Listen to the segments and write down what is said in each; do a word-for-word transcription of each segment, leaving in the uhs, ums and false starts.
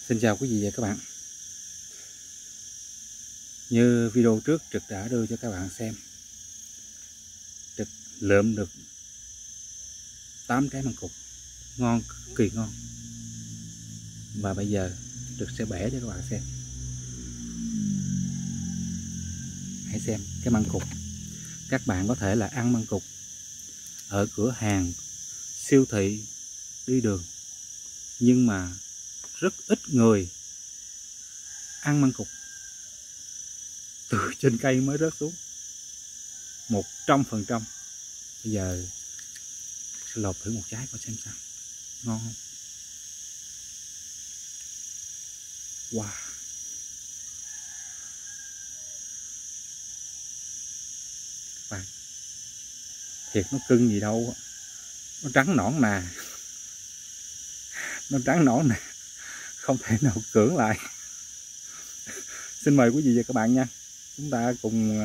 Xin chào quý vị và các bạn. Như video trước Trực đã đưa cho các bạn xem, Trực lượm được tám trái măng cụt ngon, cực kỳ ngon. Và bây giờ Trực sẽ bẻ cho các bạn xem. Hãy xem cái măng cụt. Các bạn có thể là ăn măng cụt ở cửa hàng, siêu thị, đi đường, nhưng mà rất ít người ăn măng cụt từ trên cây mới rớt xuống một trăm phần trăm. Bây giờ lột thử một trái coi xem sao, ngon không? Wow, các bạn, thiệt nó cưng gì đâu, nó trắng nõn nè, nó trắng nõn nè, không thể nào cưỡng lại. Xin mời quý vị và các bạn nha, chúng ta cùng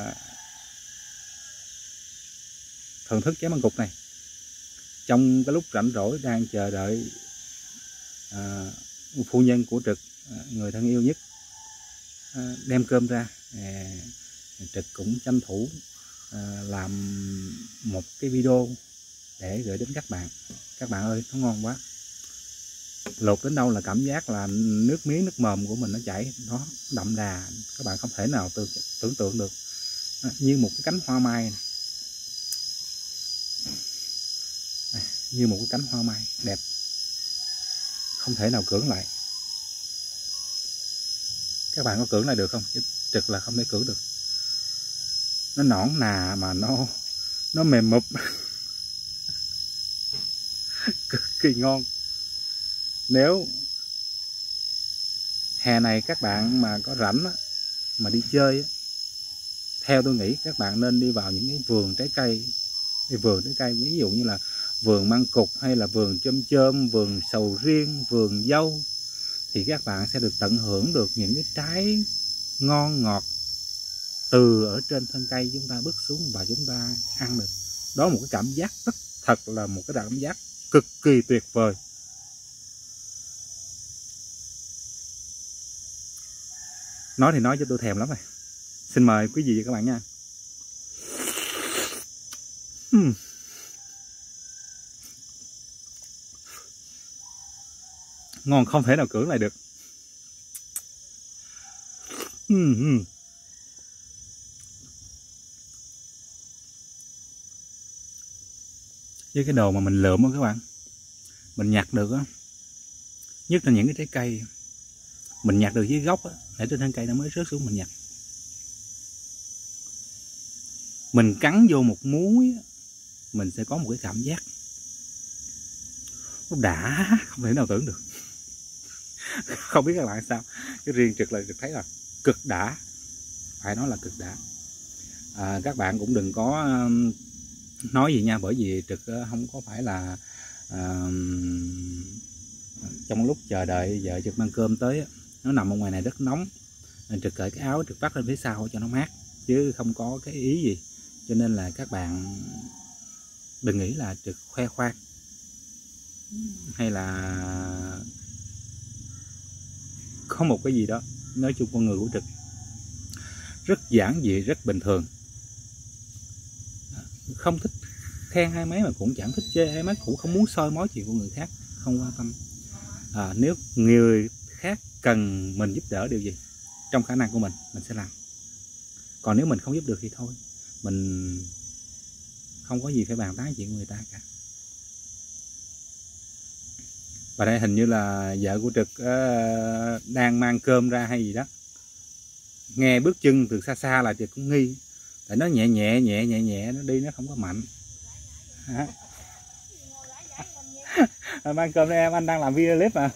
thưởng thức trái măng cụt này trong cái lúc rảnh rỗi đang chờ đợi à, phu nhân của Trực, người thân yêu nhất, à, đem cơm ra. à, Trực cũng tranh thủ à, làm một cái video để gửi đến các bạn. Các bạn ơi, nó ngon quá, lột đến đâu là cảm giác là nước miếng nước mồm của mình nó chảy, nó đậm đà, các bạn không thể nào tưởng, tưởng tượng được. À, như một cái cánh hoa mai này. À, như một cái cánh hoa mai đẹp, không thể nào cưỡng lại. Các bạn có cưỡng lại được không? Chứ Trực là không thể cưỡng được. Nó nõn nà mà nó nó mềm mụp, cực kỳ ngon. Nếu hè này các bạn mà có rảnh á, mà đi chơi á, theo tôi nghĩ các bạn nên đi vào những cái vườn trái cây, cái vườn trái cây ví dụ như là vườn măng cụt hay là vườn chôm chôm, vườn sầu riêng, vườn dâu, thì các bạn sẽ được tận hưởng được những cái trái ngon ngọt từ ở trên thân cây chúng ta bước xuống và chúng ta ăn được. Đó là một cái cảm giác rất thật là một cái cảm giác cực kỳ tuyệt vời. Nói thì nói cho tôi thèm lắm rồi. Xin mời quý vị và các bạn nha. uhm. Ngon không thể nào cưỡng lại được. uhm. Với cái đồ mà mình lượm á các bạn, mình nhặt được á, nhất là những cái trái cây mình nhặt được dưới gốc á, để trên thân cây nó mới rớt xuống mình nhặt. Mình cắn vô một muối á, mình sẽ có một cái cảm giác nó đã không thể nào tưởng được. Không biết các bạn sao, cái riêng Trực là Trực thấy là cực đã, phải nói là cực đã. À, các bạn cũng đừng có nói gì nha, bởi vì Trực không có phải là à, trong lúc chờ đợi vợ Trực mang cơm tới, nó nằm ở ngoài này rất nóng nên Trực cởi cái áo Trực vắt lên phía sau cho nó mát, chứ không có cái ý gì. Cho nên là các bạn đừng nghĩ là Trực khoe khoang hay là có một cái gì đó. Nói chung con người của Trực rất giản dị, rất bình thường, không thích khen ai mấy mà cũng chẳng thích chê ai mấy, cũng không muốn soi mói chuyện của người khác, không quan tâm. À, nếu người khác cần mình giúp đỡ điều gì trong khả năng của mình, mình sẽ làm. Còn nếu mình không giúp được thì thôi, mình không có gì phải bàn tán chuyện của người ta cả. Và đây hình như là vợ của Trực uh, đang mang cơm ra hay gì đó. Nghe bước chân từ xa xa là Trực cũng nghi, tại nó nhẹ nhẹ nhẹ nhẹ nhẹ, nó đi nó không có mạnh. À. Mang cơm đây em, anh đang làm video clip mà.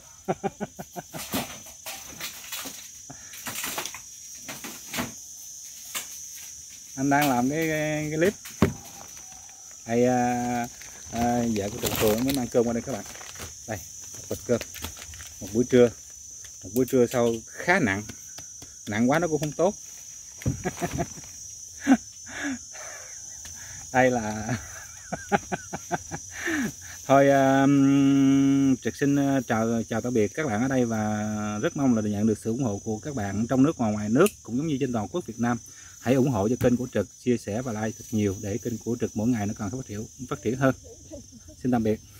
Anh đang làm cái, cái, cái clip. Hay à, à, vợ của Trực Phường mới mang cơm qua đây các bạn. Đây, một bịch cơm, một buổi trưa, một buổi trưa sau khá nặng, nặng quá nó cũng không tốt. Đây là thôi uh, Trực xin chào chào tạm biệt các bạn ở đây và rất mong là được nhận được sự ủng hộ của các bạn trong nước và ngoài nước cũng giống như trên toàn quốc Việt Nam. Hãy ủng hộ cho kênh của Trực, chia sẻ và like thật nhiều để kênh của Trực mỗi ngày nó còn phát triển phát triển hơn. Xin tạm biệt.